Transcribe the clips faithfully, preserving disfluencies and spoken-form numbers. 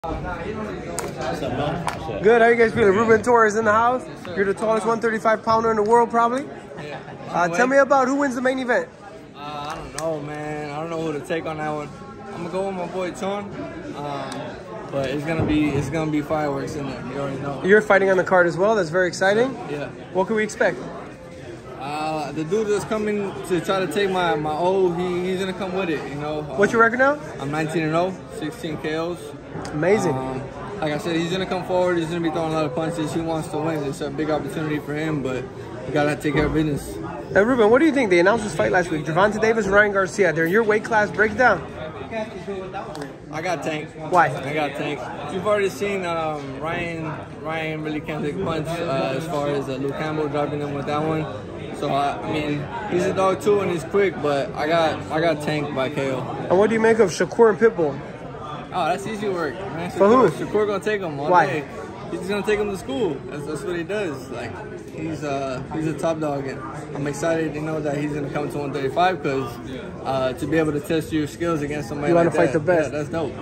Good, how you guys feeling? Ruben Torres in the house. You're the tallest one thirty-five pounder in the world, probably. Uh, tell me about who wins the main event. Uh, I don't know, man. I don't know who to take on that one. I'm gonna go with my boy Ton, um, but it's gonna be it's gonna be fireworks in there. You already know. You're fighting on the card as well. That's very exciting. Yeah. What can we expect? Uh, the dude that's coming to try to take my my O, he, he's gonna come with it. You know. What's your record now? I'm nineteen and oh, sixteen K Os. Amazing. Um, like I said, he's gonna come forward. He's gonna be throwing a lot of punches. He wants to win. It's a big opportunity for him, but you gotta take care of business. Now, Ruben, what do you think? They announced this fight last week. Gervonta Davis and Ryan Garcia. They're in your weight class. Break it down. I got Tank. Why? I got Tank. You've already seen um, Ryan. Ryan really can't take a punch uh, as far as uh, Luke Campbell dropping him with that one. So I, I mean, he's a dog too and he's quick, but I got I got Tank by K O. And what do you make of Shakur and Pitbull? Oh, that's easy work, man. Shakur, For who? Shakur gonna take him all Why? day. He's just gonna take him to school. That's, that's what he does. Like he's uh he's a top dog, and I'm excited to know that he's gonna come to one thirty-five because uh, to be able to test your skills against somebody You want like to fight that, the best. Yeah, that's dope.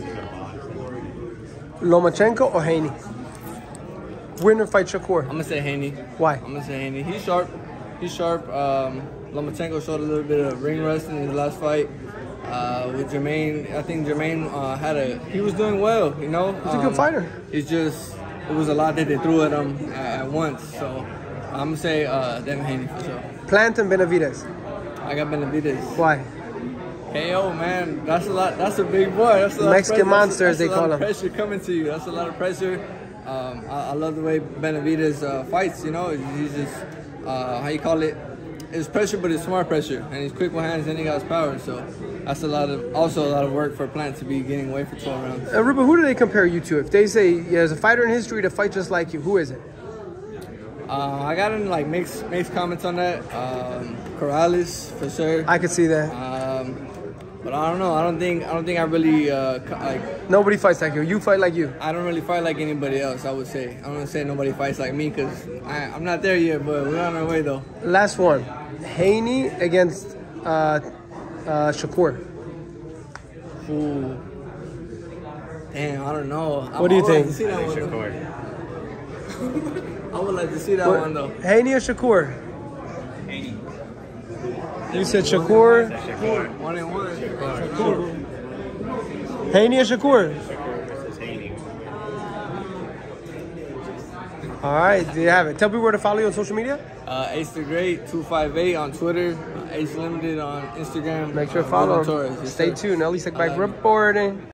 Lomachenko or Haney? Winner fight Shakur. I'm gonna say Haney. Why? I'm gonna say Haney. He's sharp. He's sharp. Um, Lomachenko showed a little bit of ring rust in his last fight. Uh, with Jermaine, I think Jermaine uh, had a. He was doing well, you know. He's um, a good fighter. It's just it was a lot that they threw at him at, at once. So I'm gonna say uh, them Haney for sure. Plant and Benavidez. I got Benavidez. Why? K O, man, that's a lot. That's a big boy. That's a lot Mexican of pressure. monster, that's, as they that's a call lot him. of pressure coming to you. That's a lot of pressure. Um, I, I love the way Benavidez uh, fights. You know, he's just uh, how you call it. It's pressure, but it's smart pressure, and he's quick with hands, and he got his power. So that's a lot of also a lot of work for Plant to be getting away for twelve rounds. Uh, Ruben, who do they compare you to? If they say yeah, there's a fighter in history to fight just like you, who is it? Uh, I got in like mixed mixed comments on that. Um, Corrales for sure. I could see that. Um, but I don't know. I don't think I don't think I really uh, like. Nobody fights like you. You fight like you. I don't really fight like anybody else. I would say. I don't want to say nobody fights like me because I'm not there yet. But we're on our way though. Last one, Haney against uh, uh, Shakur. Ooh. Damn, I don't know. What do you think? Like to see that one, Shakur. I would like to see that What? one though. Haney or Shakur? Haney. You said Shakur. Shakur. One and one. Shakur. Haney or Shakur? Shakur versus Haney. All right, there you have it. Tell people where to follow you on social media. Uh, Ace the Great two five eight on Twitter. Uh, Ace Limited on Instagram. Make sure to uh, follow Ruben him. Torres. Yes, Stay sir. tuned. Ellie Tech Bike I love you. reporting.